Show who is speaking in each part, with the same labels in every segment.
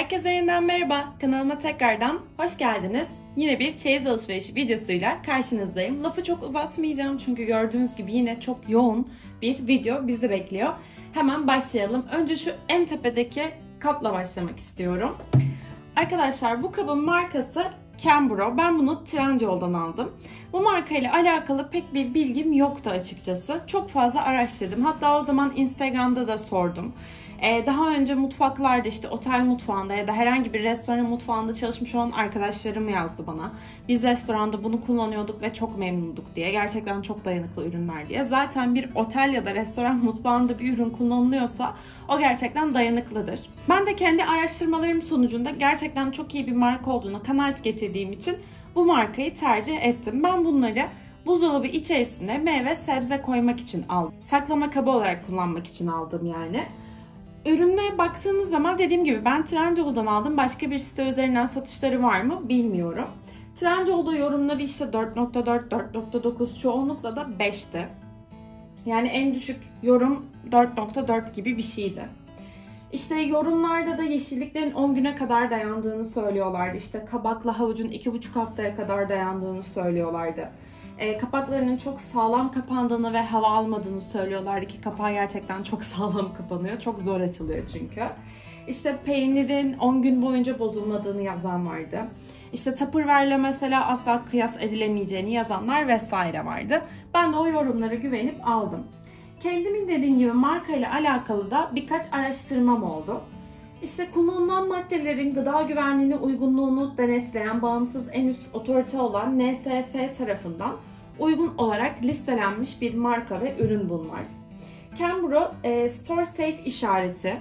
Speaker 1: Herkese yeniden merhaba. Kanalıma tekrardan hoş geldiniz. Yine bir çeyiz alışverişi videosuyla karşınızdayım. Lafı çok uzatmayacağım çünkü gördüğünüz gibi yine çok yoğun bir video bizi bekliyor. Hemen başlayalım. Önce şu en tepedeki kapla başlamak istiyorum. Arkadaşlar bu kabın markası Cambro. Ben bunu Trendyol'dan aldım. Bu markayla alakalı pek bir bilgim yoktu açıkçası. Çok fazla araştırdım. Hatta o zaman Instagram'da da sordum. Daha önce mutfaklarda işte otel mutfağında ya da herhangi bir restoran mutfağında çalışmış olan arkadaşlarım yazdı bana. Biz restoranda bunu kullanıyorduk ve çok memnunduk diye. Gerçekten çok dayanıklı ürünler diye. Zaten bir otel ya da restoran mutfağında bir ürün kullanılıyorsa o gerçekten dayanıklıdır. Ben de kendi araştırmalarım sonucunda gerçekten çok iyi bir marka olduğuna kanaat getirdiğim için bu markayı tercih ettim. Ben bunları buzdolabı içerisine meyve sebze koymak için aldım. Saklama kabı olarak kullanmak için aldım yani. Ürüne baktığınız zaman dediğim gibi ben Trendyol'dan aldım. Başka bir site üzerinden satışları var mı bilmiyorum. Trendyol'da yorumları işte 4.4, 4.9 çoğunlukla da 5'ti. Yani en düşük yorum 4.4 gibi bir şeydi. İşte yorumlarda da yeşilliklerin 10 güne kadar dayandığını söylüyorlardı. İşte kabakla havucun 2,5 haftaya kadar dayandığını söylüyorlardı. Kapaklarının çok sağlam kapandığını ve hava almadığını söylüyorlardı ki kapağı gerçekten çok sağlam kapanıyor. Çok zor açılıyor çünkü. İşte peynirin 10 gün boyunca bozulmadığını yazan vardı. İşte Tupperware'le mesela asla kıyas edilemeyeceğini yazanlar vesaire vardı. Ben de o yorumlara güvenip aldım. Kendimin dediğim gibi markayla alakalı da birkaç araştırmam oldu. İşte kullanılan maddelerin gıda güvenliğine uygunluğunu denetleyen bağımsız en üst otorite olan NSF tarafından uygun olarak listelenmiş bir marka ve ürün bunlar. Cambro Store Safe işareti.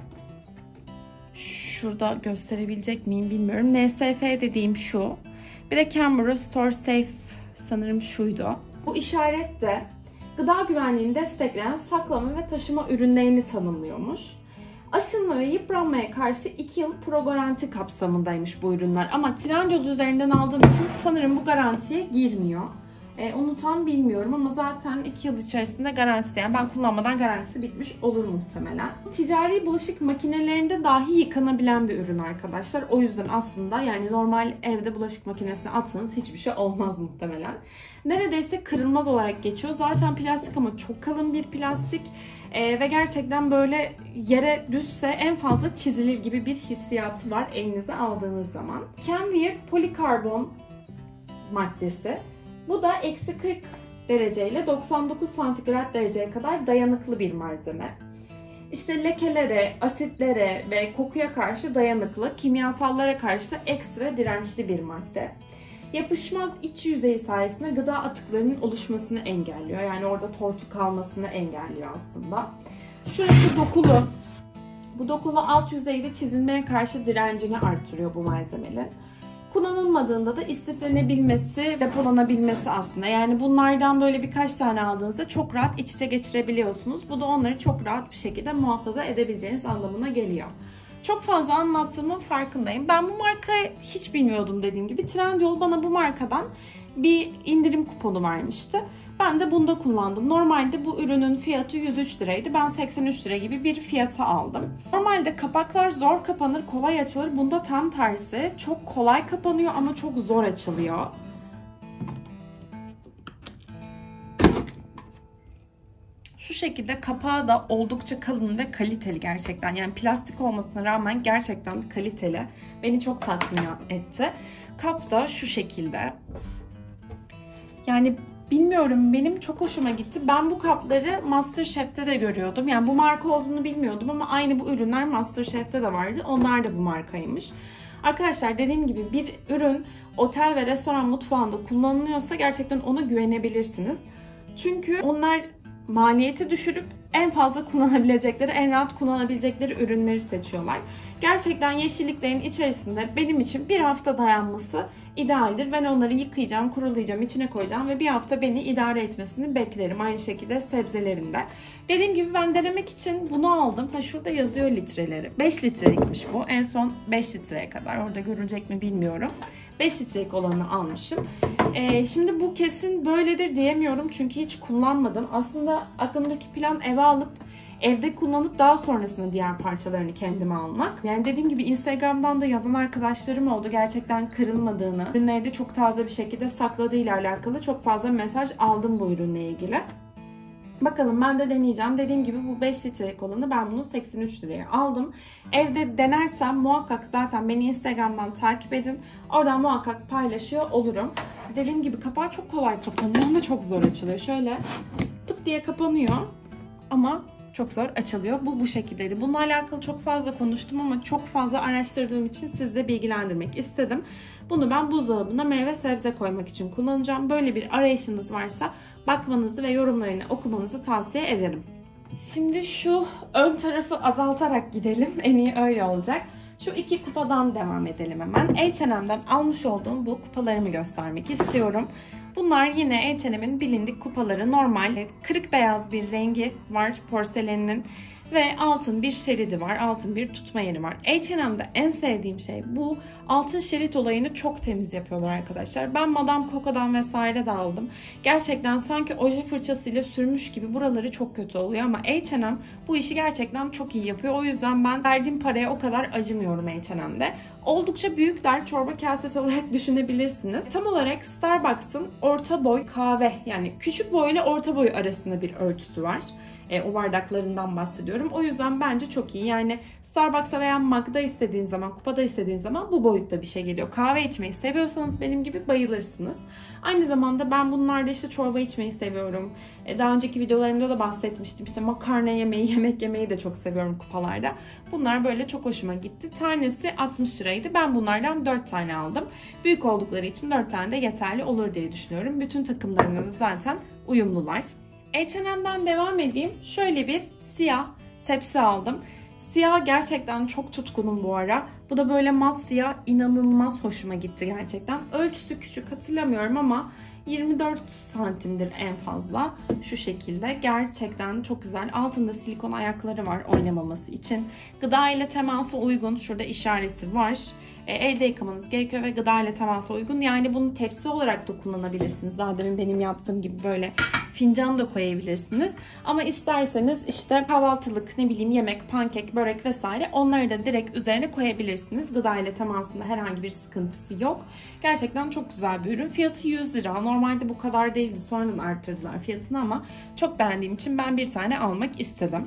Speaker 1: Şurada gösterebilecek miyim bilmiyorum. NSF dediğim şu. Bir de Cambro Store Safe sanırım şuydu. Bu işaret de gıda güvenliğini destekleyen saklama ve taşıma ürünlerini tanımlıyormuş. Aşınma ve yıpranmaya karşı 2 yıl pro garanti kapsamındaymış bu ürünler. Ama Trendyol üzerinden aldığım için sanırım bu garantiye girmiyor. Onu tam bilmiyorum ama zaten 2 yıl içerisinde garantisi, yani ben kullanmadan garantisi bitmiş olur muhtemelen. Ticari bulaşık makinelerinde dahi yıkanabilen bir ürün arkadaşlar. O yüzden aslında yani normal evde bulaşık makinesine atsanız hiçbir şey olmaz muhtemelen. Neredeyse kırılmaz olarak geçiyor. Zaten plastik ama çok kalın bir plastik. Ve gerçekten böyle yere düşse en fazla çizilir gibi bir hissiyatı var elinize aldığınız zaman. Kenvir polikarbon maddesi. Bu da eksi 40 dereceyle 99 santigrat dereceye kadar dayanıklı bir malzeme. İşte lekelere, asitlere ve kokuya karşı dayanıklı, kimyasallara karşı da ekstra dirençli bir madde. Yapışmaz iç yüzeyi sayesinde gıda atıklarının oluşmasını engelliyor. Yani orada tortu kalmasını engelliyor aslında. Şurası dokulu. Bu dokulu alt yüzeyde çizilmeye karşı direncini arttırıyor bu malzemenin. Kullanılmadığında da istiflenebilmesi, depolanabilmesi aslında. Yani bunlardan böyle birkaç tane aldığınızda çok rahat iç içe geçirebiliyorsunuz. Bu da onları çok rahat bir şekilde muhafaza edebileceğiniz anlamına geliyor. Çok fazla anlattığımın farkındayım. Ben bu markayı hiç bilmiyordum dediğim gibi. Trendyol bana bu markadan bir indirim kuponu vermişti. Ben de bunda kullandım. Normalde bu ürünün fiyatı 103 liraydı. Ben 83 lira gibi bir fiyata aldım. Normalde kapaklar zor kapanır, kolay açılır. Bunda tam tersi. Çok kolay kapanıyor ama çok zor açılıyor. Şu şekilde kapağı da oldukça kalın ve kaliteli gerçekten. Yani plastik olmasına rağmen gerçekten kaliteli. Beni çok tatmin etti. Kap da şu şekilde. Yani bilmiyorum, benim çok hoşuma gitti. Ben bu kapları MasterChef'te de görüyordum. Yani bu marka olduğunu bilmiyordum ama aynı bu ürünler MasterChef'te de vardı. Onlar da bu markaymış. Arkadaşlar dediğim gibi bir ürün otel ve restoran mutfağında kullanılıyorsa gerçekten ona güvenebilirsiniz. Çünkü onlar maliyeti düşürüp en fazla kullanabilecekleri, en rahat kullanabilecekleri ürünleri seçiyorlar. Gerçekten yeşilliklerin içerisinde benim için bir hafta dayanması idealdir. Ben onları yıkayacağım, kurulayacağım, içine koyacağım ve bir hafta beni idare etmesini beklerim. Aynı şekilde sebzelerinde. Dediğim gibi ben denemek için bunu aldım. Şurada yazıyor litreleri. 5 litrelikmiş bu. En son 5 litreye kadar. Orada görülecek mi bilmiyorum. 5 litrelik olanı almışım. Şimdi bu kesin böyledir diyemiyorum çünkü hiç kullanmadım. Aslında aklımdaki plan eve alıp evde kullanıp daha sonrasında diğer parçalarını kendime almak. Yani dediğim gibi Instagram'dan da yazan arkadaşlarım oldu. Gerçekten kırılmadığını, ürünleri de çok taze bir şekilde sakladığıyla alakalı çok fazla mesaj aldım bu ürünle ilgili. Bakalım, ben de deneyeceğim. Dediğim gibi bu 5 litrelik olanı ben bunu 83 liraya aldım. Evde denersem muhakkak zaten beni Instagram'dan takip edin. Oradan muhakkak paylaşıyor olurum. Dediğim gibi kapağı çok kolay kapanıyor ama çok zor açılıyor. Şöyle pıt diye kapanıyor ama çok zor açılıyor. Bu şekildeydi. Bununla alakalı çok fazla konuştum ama çok fazla araştırdığım için sizle bilgilendirmek istedim. Bunu ben buzdolabına meyve sebze koymak için kullanacağım. Böyle bir arayışınız varsa bakmanızı ve yorumlarını okumanızı tavsiye ederim. Şimdi şu ön tarafı azaltarak gidelim. En iyi öyle olacak. Şu iki kupadan devam edelim hemen. H&M'den almış olduğum bu kupalarımı göstermek istiyorum. Bunlar yine H&M'in bilindik kupaları. Normal kırık beyaz bir rengi var porseleninin ve altın bir şeridi var. Altın bir tutma yeri var. H&M'de en sevdiğim şey bu altın şerit olayını çok temiz yapıyorlar arkadaşlar. Ben Madame Coco'dan vesaire de aldım. Gerçekten sanki oje fırçasıyla sürmüş gibi buraları çok kötü oluyor ama H&M bu işi gerçekten çok iyi yapıyor. O yüzden ben verdiğim paraya o kadar acımıyorum H&M'de. Oldukça büyükler, çorba kasesi olarak düşünebilirsiniz. Tam olarak Starbucks'ın orta boy kahve, yani küçük boy ile orta boy arasında bir ölçüsü var. O bardaklarından bahsediyorum. O yüzden bence çok iyi. Yani Starbucks'ta veya Mag'da istediğin zaman, kupada istediğin zaman bu boyutta bir şey geliyor. Kahve içmeyi seviyorsanız benim gibi bayılırsınız. Aynı zamanda ben bunlarda işte çorba içmeyi seviyorum. Daha önceki videolarımda da bahsetmiştim. İşte makarna yemeyi, yemek yemeyi de çok seviyorum kupalarda. Bunlar böyle çok hoşuma gitti. Tanesi 60 liraydı. Ben bunlardan 4 tane aldım. Büyük oldukları için 4 tane de yeterli olur diye düşünüyorum. Bütün takımlarına da zaten uyumlular. H&M'den devam edeyim. Şöyle bir siyah tepsi aldım. Siyah gerçekten çok tutkunum bu ara. Bu da böyle mat siyah, inanılmaz hoşuma gitti gerçekten. Ölçüsü küçük hatırlamıyorum ama 24 santimdir en fazla. Şu şekilde gerçekten çok güzel. Altında silikon ayakları var oynamaması için. Gıda ile temasa uygun. Şurada işareti var. Elde yıkamanız gerekiyor ve gıda ile temasa uygun. Yani bunu tepsi olarak da kullanabilirsiniz. Daha demin benim yaptığım gibi böyle fincan da koyabilirsiniz. Ama isterseniz işte kahvaltılık, ne bileyim yemek, pankek, börek vesaire onları da direkt üzerine koyabilirsiniz. Gıda ile temasında herhangi bir sıkıntısı yok. Gerçekten çok güzel bir ürün. Fiyatı 100 lira. Normalde bu kadar değildi. Sonradan arttırdılar fiyatını ama çok beğendiğim için ben bir tane almak istedim.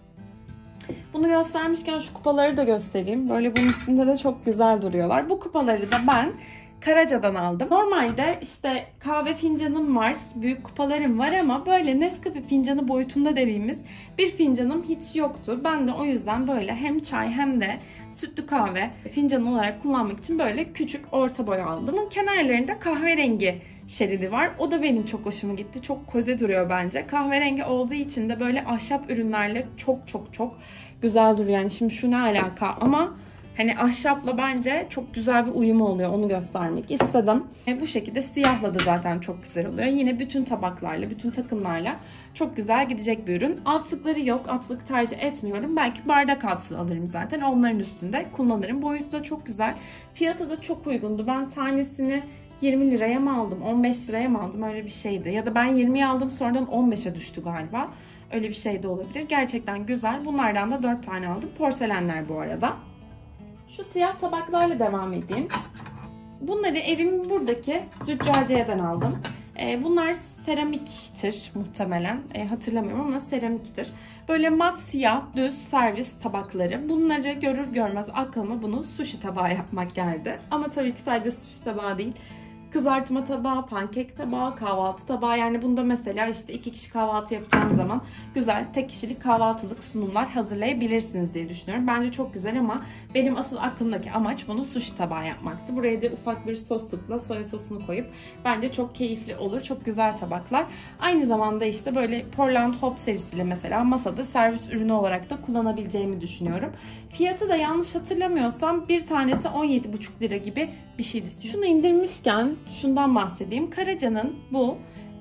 Speaker 1: Bunu göstermişken şu kupaları da göstereyim. Böyle bunun üstünde de çok güzel duruyorlar. Bu kupaları da ben Karaca'dan aldım. Normalde işte kahve fincanım var, büyük kupalarım var ama böyle Nescafe fincanı boyutunda dediğimiz bir fincanım hiç yoktu. Ben de o yüzden böyle hem çay hem de sütlü kahve fincanı olarak kullanmak için böyle küçük orta boy aldım. Bunun kenarlarında kahverengi şeridi var. O da benim çok hoşuma gitti. Çok koze duruyor bence. Kahverengi olduğu için de böyle ahşap ürünlerle çok güzel duruyor. Yani şimdi şu ne alaka ama hani ahşapla bence çok güzel bir uyumu oluyor. Onu göstermek istedim. Bu şekilde siyahla da zaten çok güzel oluyor. Yine bütün tabaklarla, bütün takımlarla çok güzel gidecek bir ürün. Altlıkları yok. Altlık tercih etmiyorum. Belki bardak altlığı alırım zaten. Onların üstünde kullanırım. Boyutu da çok güzel. Fiyatı da çok uygundu. Ben tanesini 20 liraya mı aldım, 15 liraya mı aldım, öyle bir şeydi. Ya da ben 20'ye aldım, sonradan 15'e düştü galiba. Öyle bir şey de olabilir. Gerçekten güzel. Bunlardan da 4 tane aldım. Porselenler bu arada. Şu siyah tabaklarla devam edeyim. Bunları evimin buradaki züccaciyeden aldım. Bunlar seramiktir muhtemelen. Hatırlamıyorum ama seramiktir. Böyle mat siyah düz servis tabakları. Bunları görür görmez aklıma bunu sushi tabağı yapmak geldi. Ama tabii ki sadece sushi tabağı değil. Kızartma tabağı, pankek tabağı, kahvaltı tabağı. Yani bunda mesela işte 2 kişi kahvaltı yapacağınız zaman güzel tek kişilik kahvaltılık sunumlar hazırlayabilirsiniz diye düşünüyorum. Bence çok güzel ama benim asıl aklımdaki amaç bunu sushi tabağı yapmaktı. Buraya da ufak bir soslukla soya sosunu koyup bence çok keyifli olur. Çok güzel tabaklar. Aynı zamanda işte böyle Portland Hop serisiyle mesela masada servis ürünü olarak da kullanabileceğimi düşünüyorum. Fiyatı da yanlış hatırlamıyorsam bir tanesi 17,5 lira gibi bir şeydi. Şunu indirmişken şundan bahsedeyim. Karaca'nın bu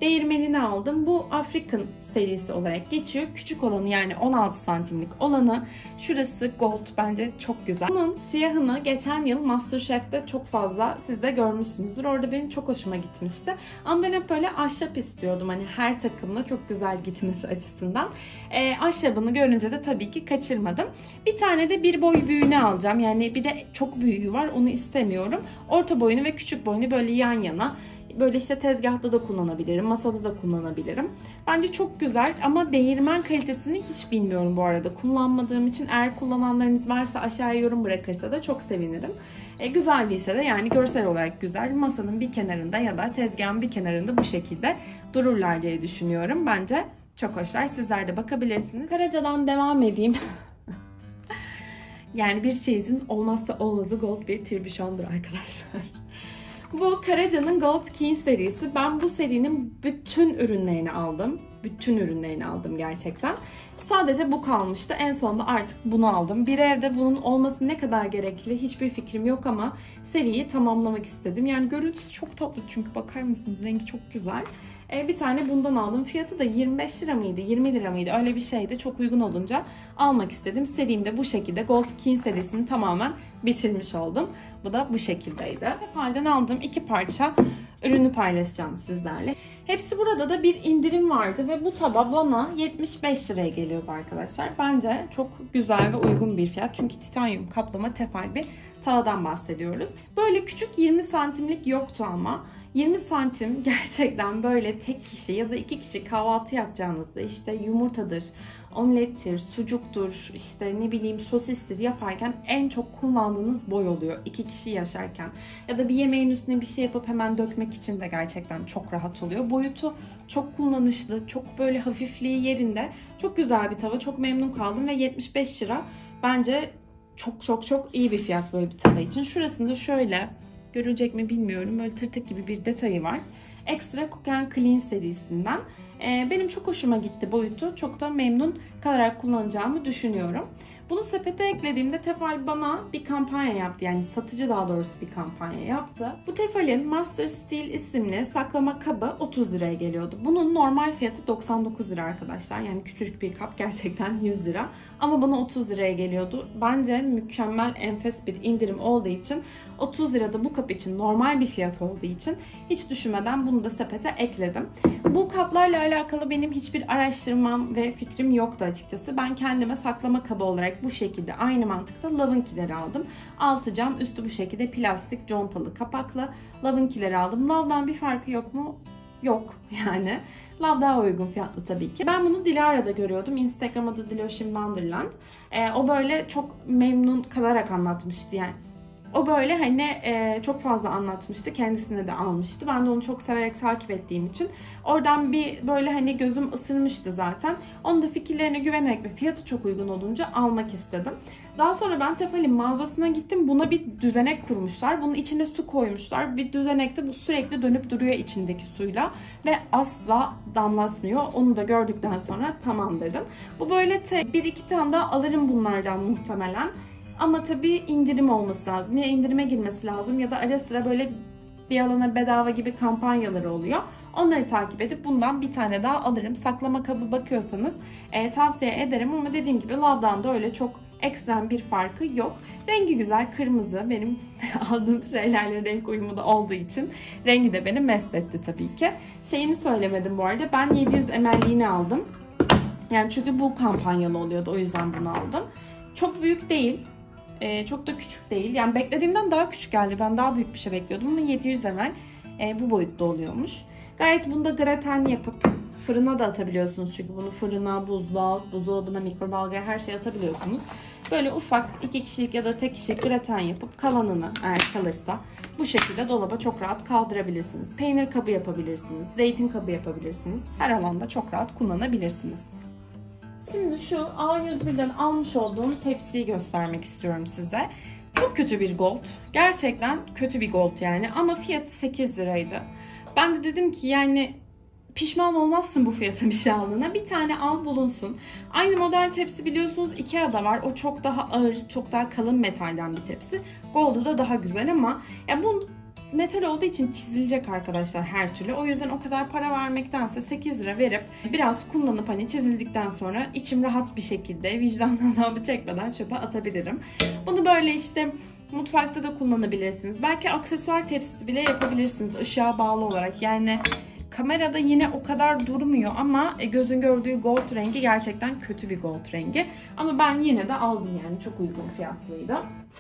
Speaker 1: değirmenini aldım. Bu African serisi olarak geçiyor. Küçük olanı, yani 16 santimlik olanı. Şurası gold, bence çok güzel. Bunun siyahını geçen yıl MasterChef'te çok fazla siz de görmüşsünüzdür. Orada benim çok hoşuma gitmişti. Ama ben hep böyle ahşap istiyordum. Hani her takımla çok güzel gitmesi açısından. Ahşabını görünce de tabii ki kaçırmadım. Bir tane de bir boy büyüğünü alacağım. Yani bir de çok büyüğü var, onu istemiyorum. Orta boyunu ve küçük boyunu böyle yan yana. Böyle işte tezgahta da kullanabilirim, masada da kullanabilirim. Bence çok güzel ama değirmen kalitesini hiç bilmiyorum bu arada. Kullanmadığım için, eğer kullananlarınız varsa aşağıya yorum bırakırsa da çok sevinirim. Güzel değilse de, yani görsel olarak güzel, masanın bir kenarında ya da tezgahın bir kenarında bu şekilde dururlar diye düşünüyorum. Bence çok hoşlar. Sizler de bakabilirsiniz. Karaca'dan devam edeyim. Yani bir çeyizin olmazsa olmazı gold bir tribüşondur arkadaşlar. Bu Karaca'nın Gold King serisi. Ben bu serinin bütün ürünlerini aldım. Bütün ürünlerini aldım gerçekten. Sadece bu kalmıştı. En sonunda artık bunu aldım. Bir evde bunun olması ne kadar gerekli hiçbir fikrim yok ama seriyi tamamlamak istedim. Yani görüntüsü çok tatlı çünkü, bakar mısınız? Rengi çok güzel. Bir tane bundan aldım. Fiyatı da 25 lira mıydı, 20 lira mıydı? Öyle bir şeydi. Çok uygun olunca almak istedim. Serimde bu şekilde Gold King serisini tamamen bitirmiş oldum. Bu da bu şekildeydi. Tefal'den aldığım 2 parça ürünü paylaşacağım sizlerle. Hepsi burada da bir indirim vardı ve bu tava bana 75 liraya geliyordu arkadaşlar. Bence çok güzel ve uygun bir fiyat. Çünkü titanyum kaplama Tefal bir tavadan bahsediyoruz. Böyle küçük 20 santimlik yoktu ama 20 santim gerçekten böyle tek kişi ya da 2 kişi kahvaltı yapacağınızda işte yumurtadır, omlettir, sucuktur, işte ne bileyim sosistir yaparken en çok kullandığınız boy oluyor 2 kişi yaşarken. Ya da bir yemeğin üstüne bir şey yapıp hemen dökmek için de gerçekten çok rahat oluyor. Boyutu çok kullanışlı, çok böyle hafifliği yerinde. Çok güzel bir tava, çok memnun kaldım ve 75 lira bence çok iyi bir fiyat böyle bir tava için. Şurasında şöyle, görülecek mi bilmiyorum, böyle tırtık gibi bir detayı var. Extra Cook and Clean serisinden. Benim çok hoşuma gitti boyutu. Çok da memnun kalarak kullanacağımı düşünüyorum. Bunu sepete eklediğimde Tefal bana bir kampanya yaptı. Yani satıcı daha doğrusu bir kampanya yaptı. Bu Tefal'in Master Steel isimli saklama kabı 30 liraya geliyordu. Bunun normal fiyatı 99 lira arkadaşlar. Yani küçücük bir kap, gerçekten 100 lira. Ama bana 30 liraya geliyordu. Bence mükemmel, enfes bir indirim olduğu için, 30 lirada bu kap için normal bir fiyat olduğu için hiç düşünmeden bunu da sepete ekledim. Bu kaplarla alakalı benim hiçbir araştırmam ve fikrim yoktu açıkçası. Ben kendime saklama kabı olarak bu şekilde aynı mantıkta Love'ınkileri aldım. Altı cam, üstü bu şekilde plastik contalı kapaklı Love'ınkileri aldım. Love'dan bir farkı yok mu? Yok yani. Love daha uygun fiyatlı tabii ki. Ben bunu Dilara'da görüyordum. Instagram'da Diloşin Wonderland. O böyle çok memnun kalarak anlatmıştı yani. O böyle hani çok fazla anlatmıştı. Kendisine de almıştı. Ben de onu çok severek takip ettiğim için oradan bir böyle hani gözüm ısırmıştı zaten. Onun da fikirlerine güvenerek ve fiyatı çok uygun olunca almak istedim. Daha sonra ben Tefal'in mağazasına gittim. Buna bir düzenek kurmuşlar. Bunun içine su koymuşlar. Bir düzenekte bu sürekli dönüp duruyor içindeki suyla ve asla damlatmıyor. Onu da gördükten sonra tamam dedim. Bu böyle bir iki tane daha alırım bunlardan muhtemelen. Ama tabii indirim olması lazım. Ya indirime girmesi lazım ya da ara sıra böyle bir alana bedava gibi kampanyaları oluyor. Onları takip edip bundan bir tane daha alırım. Saklama kabı bakıyorsanız tavsiye ederim ama dediğim gibi Love'dan da öyle çok ekstrem bir farkı yok. Rengi güzel, kırmızı. Benim aldığım şeylerle renk uyumu da olduğu için rengi de beni mest etti tabii ki. Şeyini söylemedim bu arada. Ben 700 ml'liğini aldım. Yani çünkü bu kampanyalı oluyordu. O yüzden bunu aldım. Çok büyük değil. Çok da küçük değil. Yani beklediğimden daha küçük geldi. Ben daha büyük bir şey bekliyordum ama 700 ml bu boyutta oluyormuş. Gayet bunda graten yapıp fırına da atabiliyorsunuz. Çünkü bunu fırına, buzluğa, buzdolabına, mikrodalgaya her şeye atabiliyorsunuz. Böyle ufak 2 kişilik ya da tek kişilik graten yapıp kalanını eğer kalırsa bu şekilde dolaba çok rahat kaldırabilirsiniz. Peynir kabı yapabilirsiniz. Zeytin kabı yapabilirsiniz. Her alanda çok rahat kullanabilirsiniz. Şimdi şu A101'den almış olduğum tepsiyi göstermek istiyorum size. Çok kötü bir gold. Gerçekten kötü bir gold yani. Ama fiyatı 8 liraydı. Ben de dedim ki yani pişman olmazsın bu fiyata bir şey aldığına. Bir tane al bulunsun. Aynı model tepsi biliyorsunuz Ikea'da var. O çok daha ağır, çok daha kalın metalden bir tepsi. Gold'u da daha güzel ama ya bu metal olduğu için çizilecek arkadaşlar her türlü. O yüzden o kadar para vermektense 8 lira verip biraz kullanıp hani çizildikten sonra içim rahat bir şekilde vicdan azabı çekmeden çöpe atabilirim. Bunu böyle işte mutfakta da kullanabilirsiniz. Belki aksesuar tepsisi bile yapabilirsiniz ışığa bağlı olarak. Yani kamerada yine o kadar durmuyor ama gözün gördüğü gold rengi gerçekten kötü bir gold rengi. Ama ben yine de aldım yani çok uygun fiyatlıydı.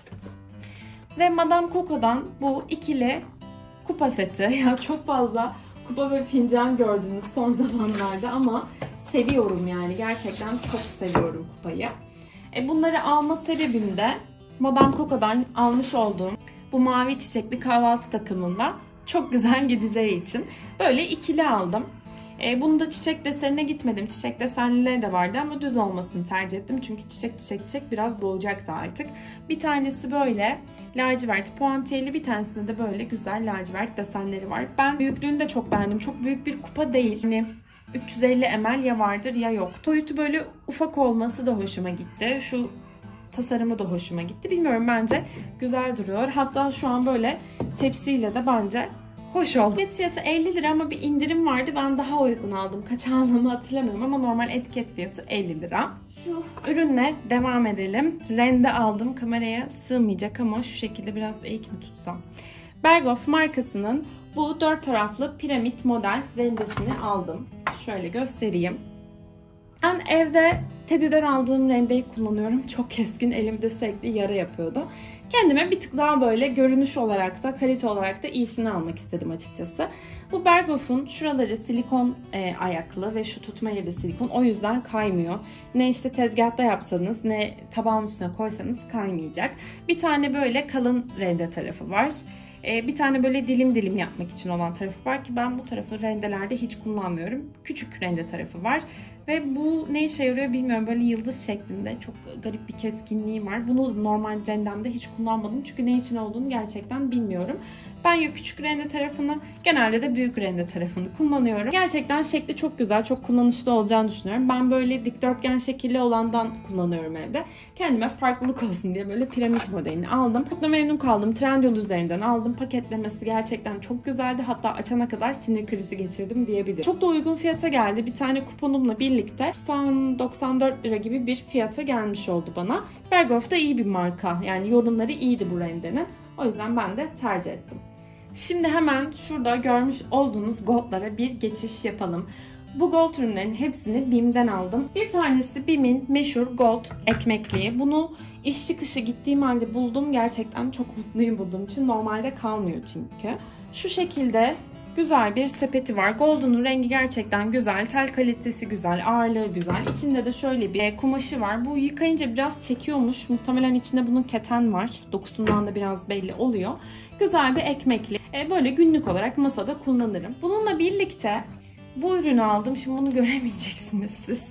Speaker 1: Ve Madame Coco'dan bu ikili kupa seti. Ya çok fazla kupa ve fincan gördünüz son zamanlarda ama seviyorum yani. Gerçekten çok seviyorum kupayı. Bunları alma sebebim de Madame Coco'dan almış olduğum bu mavi çiçekli kahvaltı takımında çok güzel gideceği için böyle ikili aldım. Bunu da çiçek desenine gitmedim. Çiçek desenlileri de vardı ama düz olmasını tercih ettim. Çünkü çiçek biraz boğacaktı artık. Bir tanesi böyle lacivert puantiyeli, bir tanesinde de böyle güzel lacivert desenleri var. Ben büyüklüğünü de çok beğendim. Çok büyük bir kupa değil. Hani 350 ml ya vardır ya yok. Boyutu böyle ufak olması da hoşuma gitti. Şu tasarımı da hoşuma gitti. Bilmiyorum, bence güzel duruyor. Hatta şu an böyle tepsiyle de bence hoş oldu. Etiket fiyatı 50 lira ama bir indirim vardı. Ben daha uygun aldım. Kaç aldığımı hatırlamıyorum ama normal etiket fiyatı 50 lira. Şu ürünle devam edelim. Rende aldım. Kameraya sığmayacak ama şu şekilde biraz eğik mi tutsam. Bergdorf markasının bu 4 taraflı piramit model rendesini aldım. Şöyle göstereyim. Ben evde Teddy'den aldığım rendeyi kullanıyorum. Çok keskin, elimde sürekli yara yapıyordu. Kendime bir tık daha böyle görünüş olarak da kalite olarak da iyisini almak istedim açıkçası. Bu Bergdorf'un şuraları silikon ayaklı ve şu tutma yeri de silikon. O yüzden kaymıyor. Ne işte tezgahta yapsanız ne tabağın üstüne koysanız kaymayacak. Bir tane böyle kalın rende tarafı var. Bir tane böyle dilim dilim yapmak için olan tarafı var ki ben bu tarafı rendelerde hiç kullanmıyorum. Küçük rende tarafı var. Ve bu ne işe yarıyor bilmiyorum. Böyle yıldız şeklinde çok garip bir keskinliği var. Bunu normal rendemde hiç kullanmadım. Çünkü ne için olduğunu gerçekten bilmiyorum. Ben ya küçük rende tarafını, genelde de büyük rende tarafını kullanıyorum. Gerçekten şekli çok güzel, çok kullanışlı olacağını düşünüyorum. Ben böyle dikdörtgen şekilli olandan kullanıyorum evde. Kendime farklılık olsun diye böyle piramit modelini aldım. Çok da memnun kaldım. Trendyol üzerinden aldım. Paketlemesi gerçekten çok güzeldi. Hatta açana kadar sinir krizi geçirdim diyebilirim. Çok da uygun fiyata geldi. Bir tane kuponumla birlikte son 94 lira gibi bir fiyata gelmiş oldu bana. Bergdorf da iyi bir marka. Yani yorumları iyiydi bu rendenin. O yüzden ben de tercih ettim. Şimdi hemen şurada görmüş olduğunuz goldlara bir geçiş yapalım. Bu gold ürünlerin hepsini BİM'den aldım. Bir tanesi BİM'in meşhur gold ekmekliği. Bunu iş çıkışı gittiğim halde buldum. Gerçekten çok mutluyum bulduğum için. Normalde kalmıyor çünkü. Şu şekilde güzel bir sepeti var. Gold'un rengi gerçekten güzel. Tel kalitesi güzel. Ağırlığı güzel. İçinde de şöyle bir kumaşı var. Bu yıkayınca biraz çekiyormuş. Muhtemelen içinde bunun keten var. Dokusundan da biraz belli oluyor. Güzel bir ekmekli. Böyle günlük olarak masada kullanırım. Bununla birlikte bu ürünü aldım. Şimdi bunu göremeyeceksiniz siz.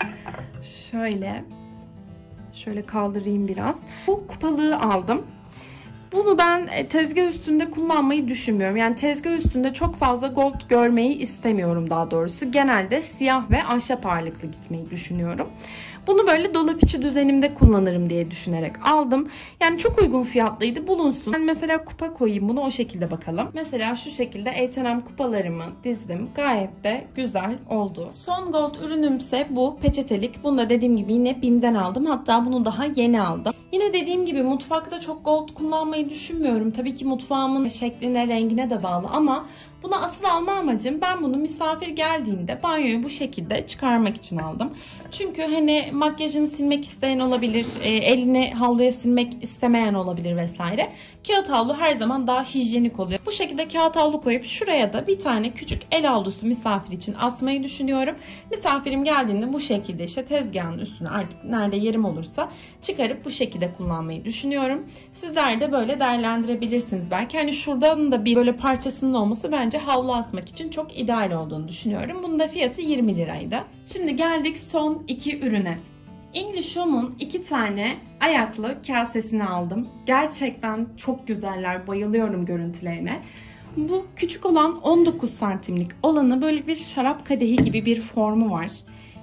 Speaker 1: Şöyle kaldırayım biraz. Bu kupalığı aldım. Bunu ben tezgah üstünde kullanmayı düşünmüyorum. Yani tezgah üstünde çok fazla gold görmeyi istemiyorum daha doğrusu. Genelde siyah ve ahşap ağırlıklı gitmeyi düşünüyorum. Bunu böyle dolap içi düzenimde kullanırım diye düşünerek aldım. Yani çok uygun fiyatlıydı, bulunsun. Ben mesela kupa koyayım, bunu o şekilde bakalım. Mesela şu şekilde H&M kupalarımı dizdim. Gayet de güzel oldu. Son gold ürünümse bu peçetelik. Bunu da dediğim gibi yine BİM'den aldım. Hatta bunu daha yeni aldım. Yine dediğim gibi mutfakta çok gold kullanmayı düşünmüyorum. Tabii ki mutfağımın şekline, rengine de bağlı ama buna asıl alma amacım, ben bunu misafir geldiğinde banyoyu bu şekilde çıkarmak için aldım. Çünkü hani makyajını silmek isteyen olabilir, elini havluya silmek istemeyen olabilir vesaire. Kağıt havlu her zaman daha hijyenik oluyor. Bu şekilde kağıt havlu koyup şuraya da bir tane küçük el havlusu misafir için asmayı düşünüyorum. Misafirim geldiğinde bu şekilde işte tezgahın üstüne artık nerede yerim olursa çıkarıp bu şekilde kullanmayı düşünüyorum. Sizler de böyle değerlendirebilirsiniz belki. Hani şuradan da bir böyle parçasının olması bence havlu asmak için çok ideal olduğunu düşünüyorum. Bunun da fiyatı 20 liraydı. Şimdi geldik son iki ürüne. English Home'un 2 tane ayaklı kasesini aldım. Gerçekten çok güzeller. Bayılıyorum görüntülerine. Bu küçük olan 19 santimlik olanı böyle bir şarap kadehi gibi bir formu var.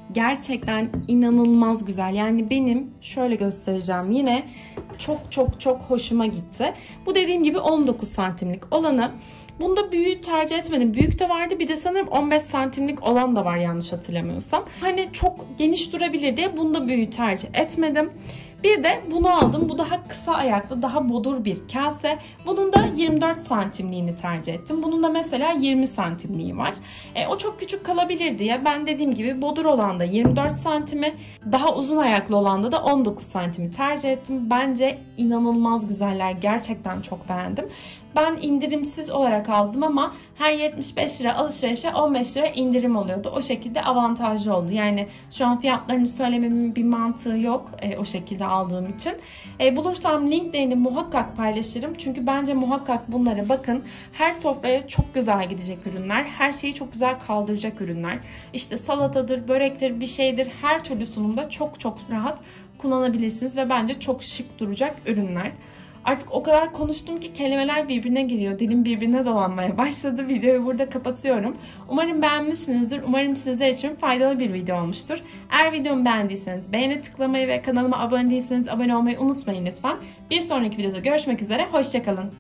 Speaker 1: gerçekten inanılmaz güzel. Yani benim şöyle göstereceğim, yine çok hoşuma gitti. Bu dediğim gibi 19 santimlik olanı. Bunda büyüğü tercih etmedim. Büyük de vardı. Bir de sanırım 15 santimlik olan da var yanlış hatırlamıyorsam. Hani çok geniş durabilir diye bunda büyüğü tercih etmedim. Bir de bunu aldım. Bu daha kısa ayaklı, daha bodur bir kase. Bunun da 24 santimliğini tercih ettim. Bunun da mesela 20 santimliği var. O çok küçük kalabilir diye ben dediğim gibi bodur olan da 24 santimi, daha uzun ayaklı olan da 19 santimi tercih ettim. Bence inanılmaz güzeller. Gerçekten çok beğendim. Ben indirimsiz olarak aldım ama her 75 lira alışverişe 15 lira indirim oluyordu. O şekilde avantajlı oldu. Yani şu an fiyatlarını söylememin bir mantığı yok o şekilde aldığım için. Bulursam linklerini muhakkak paylaşırım. Çünkü bence muhakkak bunlara bakın. Her sofraya çok güzel gidecek ürünler. Her şeyi çok güzel kaldıracak ürünler. İşte salatadır, börektir, bir şeydir. Her türlü sunumda çok rahat kullanabilirsiniz ve bence çok şık duracak ürünler. Artık o kadar konuştum ki kelimeler birbirine giriyor. Dilim birbirine dolanmaya başladı. Videoyu burada kapatıyorum. Umarım beğenmişsinizdir. Umarım sizler için faydalı bir video olmuştur. Eğer videomu beğendiyseniz beğeni tıklamayı ve kanalıma abone değilseniz abone olmayı unutmayın lütfen. Bir sonraki videoda görüşmek üzere. Hoşça kalın.